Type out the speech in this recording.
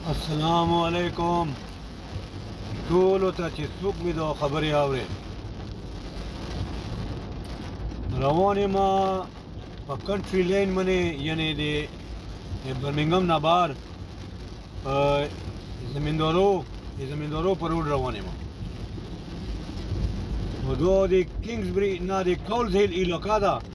السلام علیکم ټولو ته چې څوک مې د خبرې اوري. روان یم په کنټري لین باندې، یعنې د برمنګم نه بهر زمیندارو په روډ روان یم. نو دا د کینګزبري نه د کولز هیل علاقه ده.